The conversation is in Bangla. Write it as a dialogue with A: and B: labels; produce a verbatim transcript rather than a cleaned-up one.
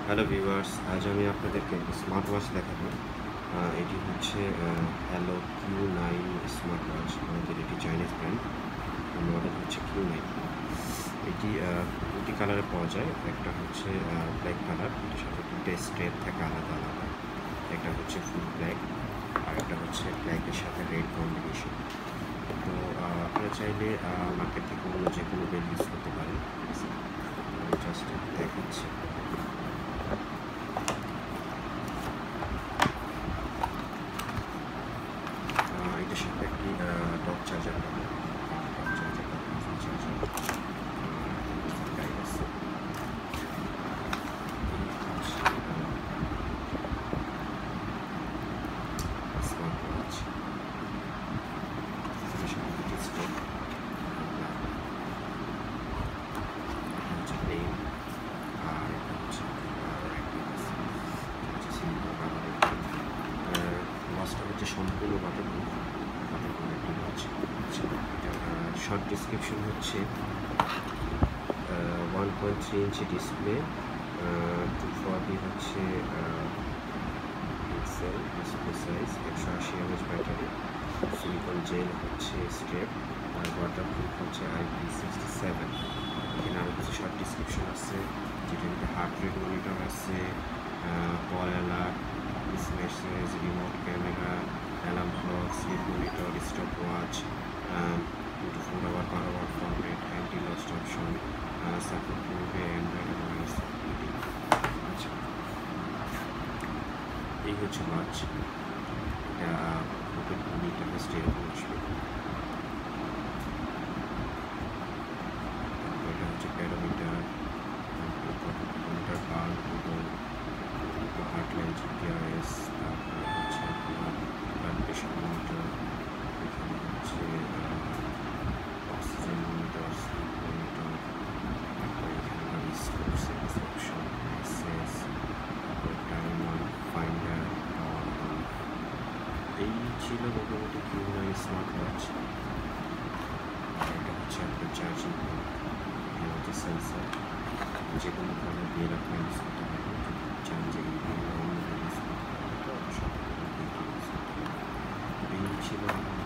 A: হ্যালো ভিউয়ার্স, আজ আমি আপনাদেরকে একটা স্মার্ট ওয়াচ দেখাবো। এটি হচ্ছে hello Q nine smart watch. আমাদের এটি চাইনিজ ব্র্যান্ড, মডেল হচ্ছে কিউ নাইন। এটি দুটি কালারে পাওয়া যায়। একটা হচ্ছে ব্ল্যাক কালার, এটার সাথে দুটো স্ট্রেপ থাকে আলাদা আলাদা। একটা হচ্ছে ফুল ব্ল্যাক, আর একটা হচ্ছে ব্ল্যাকের সাথে রেড কম্বিনেশন। তো আপনারা চাইলে মার্কেট থেকে অন্য যে কোনো বেল ইউজ করতে পারেন। জাস্ট দেখাচ্ছি। এটার সাথে একটি ডক চার্জার পাবো। ডক চার্জারটা চার্জার গাইড আছে। স্মার্ট ওয়াচ এটার সাথে দুটি স্ট্রেপ, হচ্ছে প্লেন, আর এটা হচ্ছে ওয়াচটা হচ্ছে সম্পূর্ণ বাটারপ্রুফ বাটারপ্রুফ একটি ওয়াচ। এটার শর্ট ডিসক্রিপশন হচ্ছে one point three inch display, two forty হচ্ছে পিক্সেল ডিসপ্লে সাইজ, একশো আশি এমএচ ব্যাটারি, সিলিকন জেল হচ্ছে স্টেপ, আর ওয়াটারপ্রুফ হচ্ছে আইপি সিক্সটি সেভেন। এখানে আরও কিছু শর্ট ডিসক্রিপশন আছে, যেটাতে হার্ট রেট মনিটর আছে, call alert, miss message, remote camera, alarm clock, sleep monitor, stop watch, twenty four hour per hour format, anti lost option, support করবে অ্যান্ড্রয়েড এবং আইওএস। আচ্ছা, এই হচ্ছে ওয়াচ। এটা ওপেন করলে ইন্টারফেসটা এরকম আসবে। এটা হচ্ছে parameter, meter bar, Google, heart line, GPRS, তারপরে হচ্ছে আপনার ব্লাড প্রেশার মনিটর, এখানে হচ্ছে অক্সিজেন মনিটর, স্লিপ মনিটর, তারপরে এখানে রিস্টোর সেটিংস অপশন, মেসেজ, তারপরে টাইমার, ফাইন্ডার, পাওয়ার অন। এই ছিল মোটামুটি কিউ নাইন স্মার্ট ওয়াচ। এটা হচ্ছে আপনার চার্জিং পোর্ট, এটা হচ্ছে সেন্সার, যে কোনো ধরনের বিয়ের আপনি ইউজ করতে পারবেন। যদি চান যে এই বিয়ের অন্য ইউজ করতে পারবেন, সব ইউজ করতে পারবেন। এই ছিল